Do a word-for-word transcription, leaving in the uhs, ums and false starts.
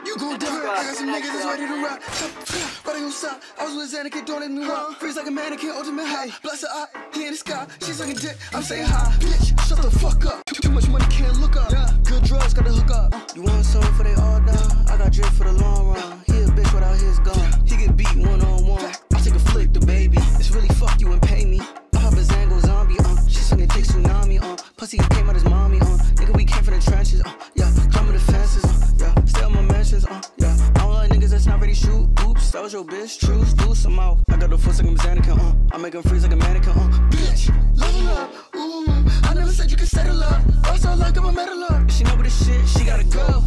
you gon' die. I got some niggas that's ready to rock. Riding on side, I was with XANAKIN, don't let me walk. Freeze like a mannequin, ultimate high. Bless her eye, he in the sky. She sucking dick, I'm saying hi. Bitch, shut the fuck up. Too much money, can't look up. Good drugs, gotta hook up. You want something for they all down? I got drip for the long run. He a bitch without his gun. He get beat one on one. I'll take a flick, the baby. It's really fuck you and pay me. I hop a Zango zombie, uh. She sucking dick tsunami, uh. Pussy came out his mommy, uh. Nigga, we came from the trenches, uh. Yeah, climbing the fences, uh. Yeah, stay on my mentions, uh. Yeah, I don't like niggas that's not ready to shoot. Oops, that was your bitch. Truce, do some out. I got the force like I'm XANAKIN, uh. I make him freeze like a mannequin, uh. Bitch, level up, ooh. I never said you could settle up. Also like I'm a metal up. She know what this shit, she gotta go.